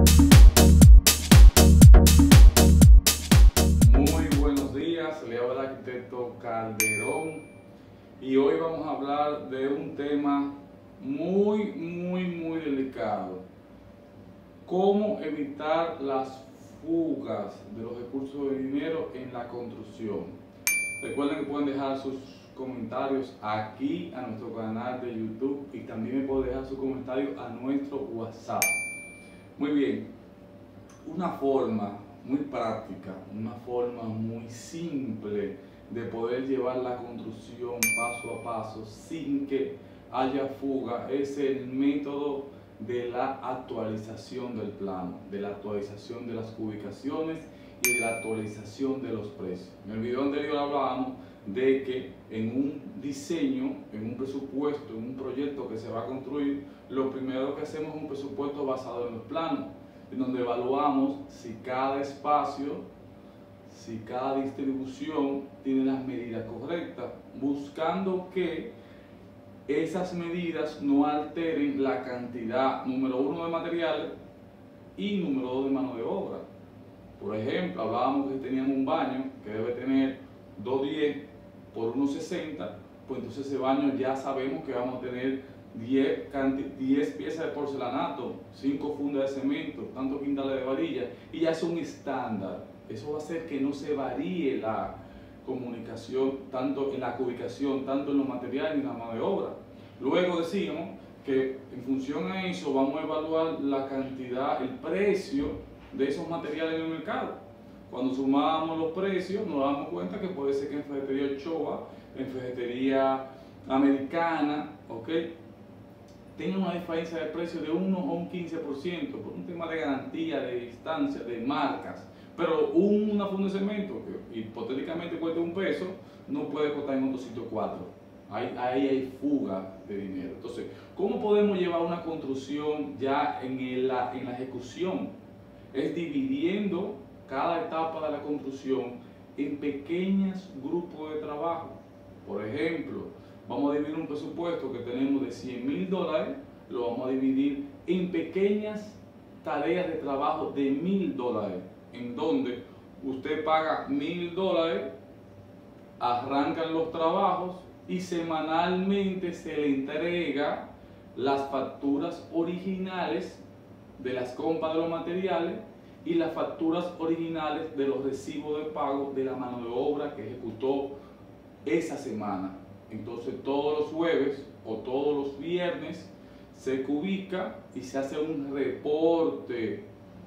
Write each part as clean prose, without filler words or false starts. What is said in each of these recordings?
Muy buenos días, le habla el arquitecto Calderón y hoy vamos a hablar de un tema muy delicado: cómo evitar las fugas de los recursos de dinero en la construcción. Recuerden que pueden dejar sus comentarios aquí a nuestro canal de YouTube y también me pueden dejar sus comentarios a nuestro WhatsApp. Muy bien, una forma muy práctica, una forma muy simple de poder llevar la construcción paso a paso sin que haya fuga es el método de la actualización del plano, de la actualización de las ubicaciones y de la actualización de los precios. En el video anterior hablábamos de que en un diseño, en un presupuesto, en un proyecto que se va a construir, lo primero que hacemos es un presupuesto basado en los planos, en donde evaluamos si cada espacio, si cada distribución tiene las medidas correctas, buscando que esas medidas no alteren la cantidad, número uno, de materiales y número dos, de mano de obra. Por ejemplo, hablábamos que teníamos un baño que debe tener 210 por 1,60, pues entonces ese baño ya sabemos que vamos a tener 10 piezas de porcelanato, 5 fundas de cemento, tantos quintales de varilla, y ya es un estándar. Eso va a hacer que no se varíe la comunicación, tanto en la ubicación, tanto en los materiales y en la mano de obra. Luego decíamos que en función a eso vamos a evaluar la cantidad, el precio de esos materiales en el mercado. Cuando sumamos los precios nos damos cuenta que puede ser que en ferretería Ochoa, en ferretería Americana, tenga una diferencia de precio de 1 o un 15% por un tema de garantía, de distancia, de marcas. Pero una funda de cemento que hipotéticamente cuesta $1 no puede costar en otro sitio 4. Ahí hay fuga de dinero. Entonces, ¿cómo podemos llevar una construcción ya en la ejecución? Es dividiendo cada etapa de la construcción en pequeños grupos de trabajo. Por ejemplo, vamos a dividir un presupuesto que tenemos de $100,000, lo vamos a dividir en pequeñas tareas de trabajo de $1,000, en donde usted paga $1,000, arrancan los trabajos y semanalmente se le entrega las facturas originales de las compras de los materiales y las facturas originales de los recibos de pago de la mano de obra que ejecutó esa semana. Entonces todos los jueves o todos los viernes se ubica y se hace un reporte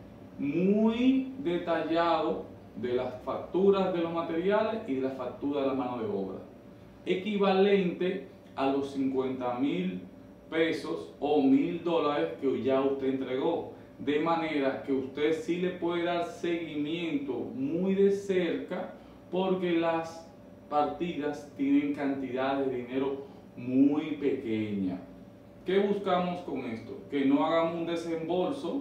muy detallado de las facturas de los materiales y de las facturas de la mano de obra, equivalente a los 50,000 pesos o $1,000 que ya usted entregó, de manera que usted sí le puede dar seguimiento muy de cerca, porque las partidas tienen cantidades de dinero muy pequeñas. ¿Qué buscamos con esto? Que no hagamos un desembolso,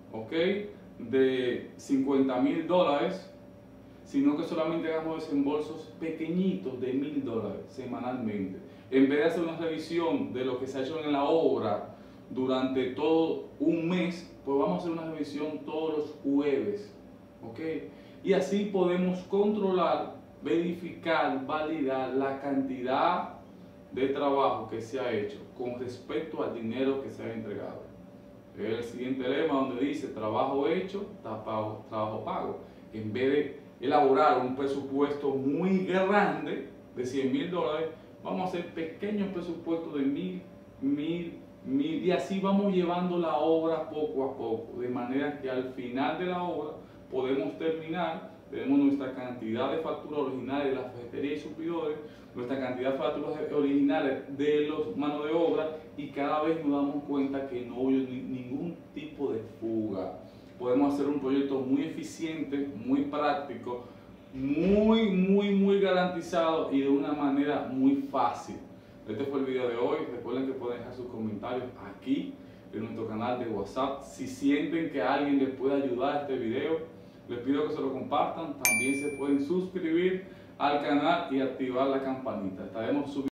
de $50,000, sino que solamente hagamos desembolsos pequeñitos de $1,000 semanalmente. En vez de hacer una revisión de lo que se ha hecho en la obra durante todo un mes, pues vamos a hacer una revisión todos los jueves, y así podemos controlar, verificar, validar la cantidad de trabajo que se ha hecho con respecto al dinero que se ha entregado. Es el siguiente lema donde dice: trabajo hecho, trabajo pago. En vez de elaborar un presupuesto muy grande de $100,000, vamos a hacer pequeños presupuestos de 1,000, y así vamos llevando la obra poco a poco, de manera que al final de la obra podemos terminar, tenemos nuestra cantidad de facturas originales de la ferretería y suplidores, nuestra cantidad de facturas originales de los manos de obra, y cada vez nos damos cuenta que no hubo ningún tipo de fuga. Podemos hacer un proyecto muy eficiente, muy práctico, muy garantizado y de una manera muy fácil. Este fue el video de hoy. Recuerden que pueden dejar sus comentarios aquí en nuestro canal de WhatsApp. Si sienten que a alguien les puede ayudar este video, les pido que se lo compartan. También se pueden suscribir al canal y activar la campanita. Estaremos subiendo